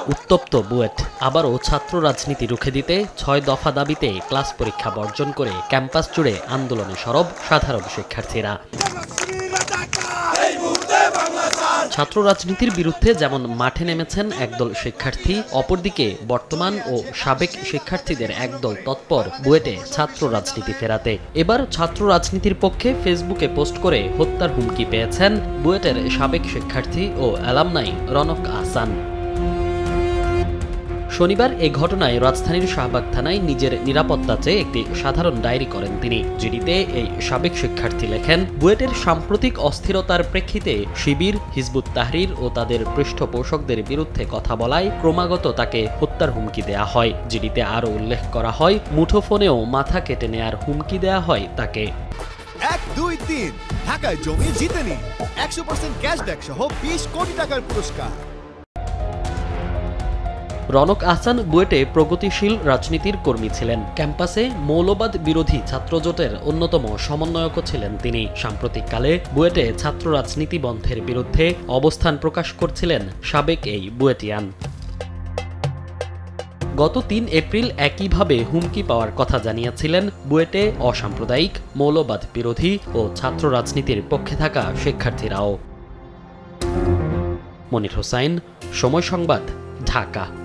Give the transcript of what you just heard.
উত্তপ্ত বুয়েট আবারও ছাত্র রাজনীতি রুখে দিতে ৬ দফা দাবিতে ক্লাস পরীক্ষা বর্জন করে ক্যাম্পাস জুড়ে আন্দোলনে সরব সাধারণ শিক্ষার্থীরা। ছাত্র রাজনীতির বিরুদ্ধে যেমন মাঠে নেমেছেন একদল শিক্ষার্থী, অপরদিকে বর্তমান ও সাবেক শিক্ষার্থীদের একদল তৎপর বুয়েটে ছাত্র রাজনীতি ফেরাতে। এবার ছাত্র রাজনীতির পক্ষে ফেসবুকে পোস্ট করে হত্যার হুমকি পেয়েছেন বুয়েটের সাবেক শিক্ষার্থী ও অ্যালামনাই রনক আহসান। শনিবার এ ঘটনায় রাজধানীর শাহবাগ থানায় নিজের নিরাপত্তা চেয়ে একটি সাধারণ ডায়েরি করেন তিনি। জিডিতে এই সাবেক শিক্ষার্থী লেখেন, বুয়েটের সাম্প্রতিক অস্থিরতার প্রেক্ষিতে শিবির, হিজবুত তাহরির ও তাদের পৃষ্ঠপোষকদের বিরুদ্ধে কথা বলায় ক্রমাগত তাকে হত্যার হুমকি দেয়া হয়। জিডিতে আরও উল্লেখ করা হয়, মুঠোফোনেও মাথা কেটে নেয়ার হুমকি দেয়া হয় তাকে। 1, 2, 3 ঢাকায় জমি জিতে নিন 100% ক্যাশব্যাক সহ 20 কোটি টাকার পুরস্কার। রনক আহসান বুয়েটে প্রগতিশীল রাজনীতির কর্মী ছিলেন। ক্যাম্পাসে মৌলবাদ বিরোধী ছাত্রজোটের অন্যতম সমন্বয়কও ছিলেন তিনি। সাম্প্রতিককালে বুয়েটে ছাত্র রাজনীতি বন্ধের বিরুদ্ধে অবস্থান প্রকাশ করছিলেন সাবেক এই বুয়েটিয়ান। গত ৩ এপ্রিল একইভাবে হুমকি পাওয়ার কথা জানিয়েছিলেন বুয়েটে অসাম্প্রদায়িক, মৌলবাদ বিরোধী ও ছাত্র রাজনীতির পক্ষে থাকা শিক্ষার্থীরাও। মনির হোসাইন, সময় সংবাদ, ঢাকা।